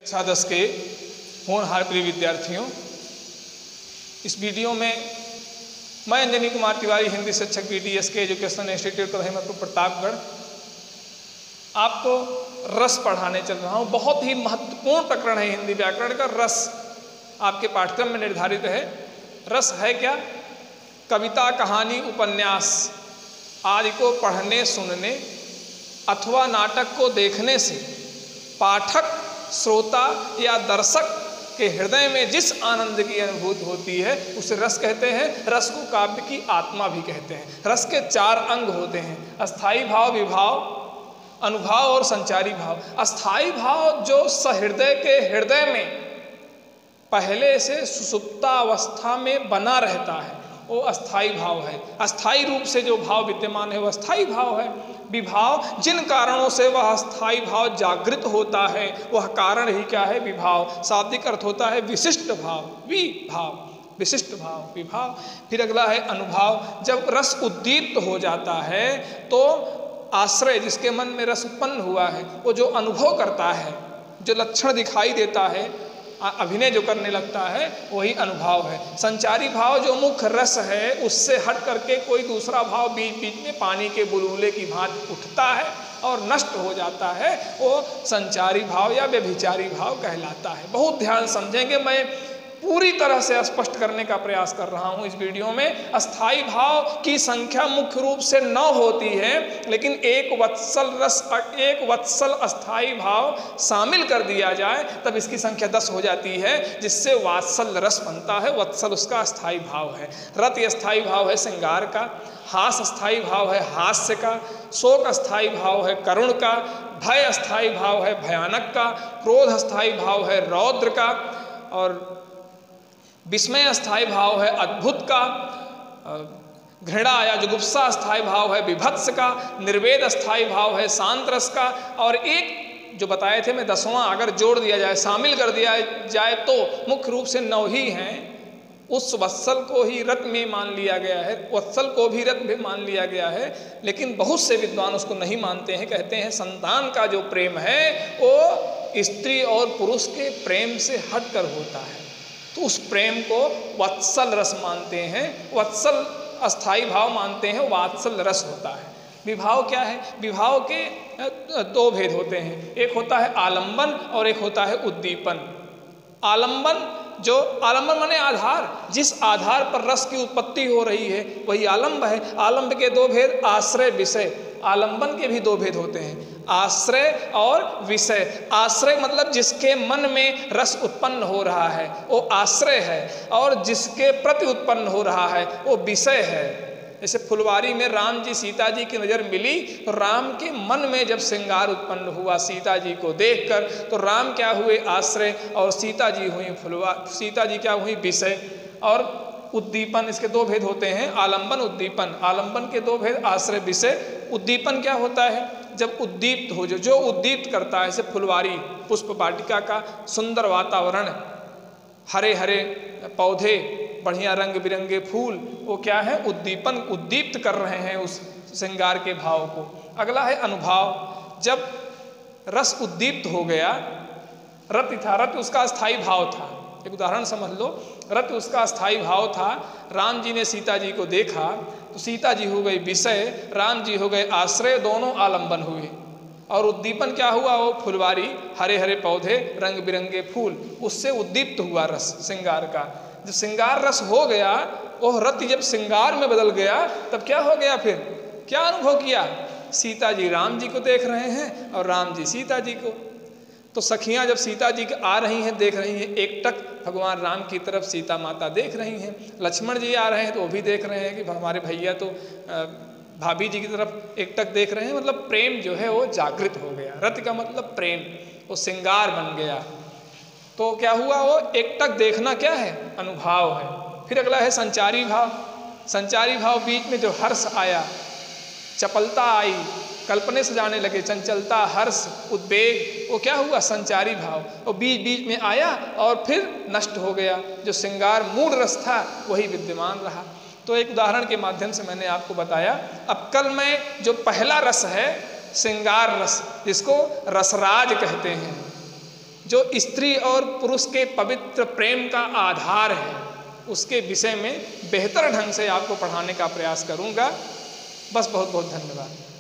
कक्षा 10 के होनहार प्रिय विद्यार्थियों, इस वीडियो में मैं अंजनी कुमार तिवारी, हिंदी शिक्षक BTS के एजुकेशन इंस्टीट्यूट रहीमतपुर प्रतापगढ़, आपको रस पढ़ाने चल रहा हूँ। बहुत ही महत्वपूर्ण प्रकरण है हिंदी व्याकरण का। रस आपके पाठ्यक्रम में निर्धारित है। रस है क्या? कविता, कहानी, उपन्यास आदि को पढ़ने, सुनने अथवा नाटक को देखने से पाठक, श्रोता या दर्शक के हृदय में जिस आनंद की अनुभूति होती है उसे रस कहते हैं। रस को काव्य की आत्मा भी कहते हैं। रस के 4 अंग होते हैं: अस्थाई भाव, विभाव, अनुभाव और संचारी भाव। अस्थाई भाव जो सहृदय के हृदय में पहले से सुसुप्तावस्था में बना रहता है वो अस्थाई भाव है। अस्थाई रूप से जो भाव विद्यमान है वो अस्थाई भाव है। विभाव, जिन कारणों से वह अस्थाई भाव जागृत होता है वह कारण ही क्या है? विभाव। शाब्दिक अर्थ होता है विशिष्ट भाव, विभाव, विशिष्ट भाव, विभाव। फिर अगला है अनुभाव। जब रस उद्दीप्त हो जाता है तो आश्रय, जिसके मन में रस उत्पन्न हुआ है, वो जो अनुभव करता है, जो लक्षण दिखाई देता है, अभिनय जो करने लगता है, वही अनुभाव है। संचारी भाव जो मुख्य रस है उससे हट करके कोई दूसरा भाव बीच बीच में पानी के बुलबुले की भांति उठता है और नष्ट हो जाता है, वो संचारी भाव या व्यभिचारी भाव कहलाता है। बहुत ध्यान समझेंगे। मैं पूरी तरह से स्पष्ट करने का प्रयास कर रहा हूं इस वीडियो में। अस्थाई भाव की संख्या मुख्य रूप से 9 होती है, लेकिन एक वत्सल अस्थाई भाव शामिल कर दिया जाए तब इसकी संख्या 10 हो जाती है, जिससे वात्सल रस बनता है। वत्सल उसका अस्थाई भाव है। रति अस्थाई भाव है श्रृंगार का। हास अस्थाई भाव है हास्य का। शोक अस्थाई भाव है करुण का। भय अस्थाई भाव है भयानक का। क्रोध अस्थाई भाव है रौद्र का। और विस्मय अस्थाई भाव है अद्भुत का। घृणा या जुगुप्सा अस्थाई भाव है विभत्स का। निर्वेद अस्थाई भाव है शांत रस का। और एक जो बताए थे मैं 10वां अगर जोड़ दिया जाए, शामिल कर दिया जाए तो मुख्य रूप से 9 ही हैं। उस वत्सल को ही रत में मान लिया गया है, वत्सल को भी रत में मान लिया गया है, लेकिन बहुत से विद्वान उसको नहीं मानते हैं। कहते हैं संतान का जो प्रेम है वो स्त्री और पुरुष के प्रेम से हटकर होता है, तो उस प्रेम को वत्सल रस मानते हैं, वत्सल अस्थाई भाव मानते हैं, वात्सल रस होता है। विभाव क्या है? विभाव के 2 भेद होते हैं। एक होता है आलंबन और एक होता है उद्दीपन। आलंबन माने आधार, जिस आधार पर रस की उत्पत्ति हो रही है वही आलंब है। आलंब के 2 भेद, आश्रय, विषय। आलंबन के भी 2 भेद होते हैं, आश्रय और विषय। आश्रय मतलब जिसके मन में रस उत्पन्न हो रहा है वो आश्रय है, और जिसके प्रति उत्पन्न हो रहा है वो विषय है। जैसे फुलवारी में राम जी सीता जी की नज़र मिली तो राम के मन में जब श्रृंगार उत्पन्न हुआ सीता जी को देखकर, तो राम क्या हुए? आश्रय, और सीता जी क्या हुई? विषय। और उद्दीपन, इसके 2 भेद होते हैं, आलंबन, उद्दीपन। आलंबन के 2 भेद, आश्रय, विषय। उद्दीपन क्या होता है? जब उद्दीप्त हो, जो उद्दीप्त करता है, जैसे फुलवारी, पुष्प वाटिका का सुंदर वातावरण, हरे हरे पौधे, बढ़िया रंग बिरंगे फूल, वो क्या है? उद्दीपन, उद्दीप्त कर रहे हैं उस श्रृंगार के भाव को। अगला है अनुभाव। जब रस उद्दीप्त हो गया, रति था, रति उसका स्थायी भाव था। एक उदाहरण समझ लो, रति उसका स्थायी भाव था। राम जी ने सीता जी को देखा तो सीता जी हो गई विषय, राम जी हो गए आश्रय, दोनों आलंबन हुए। और उद्दीपन क्या हुआ? वो फुलवारी, हरे हरे पौधे, रंग बिरंगे फूल, उससे उद्दीप्त हुआ रस श्रृंगार का। जब श्रृंगार रस हो गया, वो रति जब श्रृंगार में बदल गया तब क्या हो गया? फिर क्या अनुभव किया? सीता जी राम जी को देख रहे हैं और राम जी सीता जी को। तो सखियां जब सीता जी आ रही हैं, देख रही हैं, एकटक भगवान राम की तरफ सीता माता देख रही हैं। लक्ष्मण जी आ रहे हैं तो वो भी देख रहे हैं कि हमारे भैया तो भाभी जी की तरफ एकटक देख रहे हैं। मतलब प्रेम जो है वो जागृत हो गया। रति का मतलब प्रेम, वो श्रृंगार बन गया। तो क्या हुआ? वो एकटक देखना क्या है? अनुभाव है। फिर अगला है संचारी भाव। संचारी भाव, बीच में जो हर्ष आया, चपलता आई, कल्पने से जाने लगे, चंचलता, हर्ष, उद्वेग, वो क्या हुआ? संचारी भाव। वो बीच बीच में आया और फिर नष्ट हो गया। जो श्रृंगार मूल रस था वही विद्यमान रहा। तो एक उदाहरण के माध्यम से मैंने आपको बताया। अब कल मैं जो पहला रस है श्रृंगार रस, जिसको रसराज कहते हैं, जो स्त्री और पुरुष के पवित्र प्रेम का आधार है, उसके विषय में बेहतर ढंग से आपको पढ़ाने का प्रयास करूंगा। बस बहुत बहुत धन्यवाद।